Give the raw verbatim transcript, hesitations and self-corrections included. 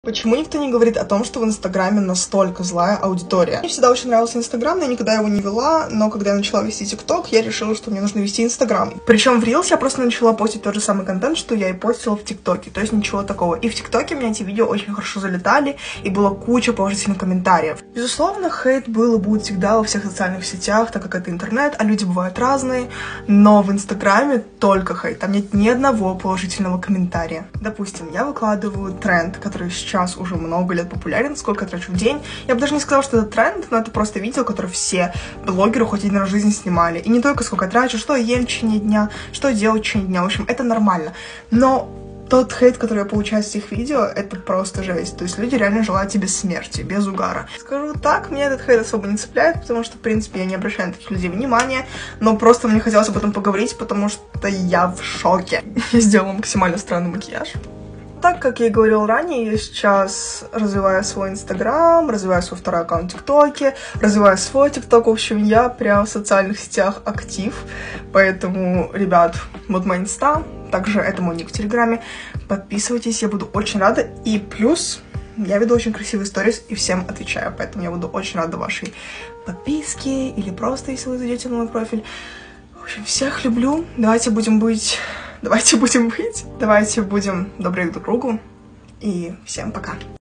Почему никто не говорит о том, что в Инстаграме настолько злая аудитория? Мне всегда очень нравился Инстаграм, но я никогда его не вела, но когда я начала вести ТикТок, я решила, что мне нужно вести Инстаграм. Причем в Reels я просто начала постить тот же самый контент, что я и постила в ТикТоке, то есть ничего такого. И в ТикТоке у меня эти видео очень хорошо залетали, и было куча положительных комментариев. Безусловно, хейт был и будет всегда во всех социальных сетях, так как это интернет, а люди бывают разные, но в Инстаграме только хейт, там нет ни одного положительного комментария. Допустим, я выкладываю тренд, который сейчас сейчас уже много лет популярен, сколько я трачу в день. Я бы даже не сказала, что это тренд, но это просто видео, которое все блогеры хоть один раз в жизни снимали. И не только сколько я трачу, что я ем в течение дня, что делать в течение дня. В общем, это нормально. Но тот хейт, который я получаю с этих видео, это просто жесть. То есть люди реально желают тебе смерти, без угара. Скажу так, меня этот хейт особо не цепляет, потому что, в принципе, я не обращаю на таких людей внимания. Но просто мне хотелось об этом поговорить, потому что я в шоке. Я сделала максимально странный макияж. Так, как я и говорила ранее, я сейчас развиваю свой Инстаграм, развиваю свой второй аккаунт в ТикТоке, развиваю свой ТикТок. В общем, я прям в социальных сетях актив. Поэтому, ребят, вот мой Инста, также это мой ник в Телеграме. Подписывайтесь, я буду очень рада. И плюс, я веду очень красивые сторис и всем отвечаю. Поэтому я буду очень рада вашей подписке или просто, если вы зайдете на мой профиль. В общем, всех люблю. Давайте будем быть... Давайте будем быть, давайте будем добры друг к другу, и всем пока.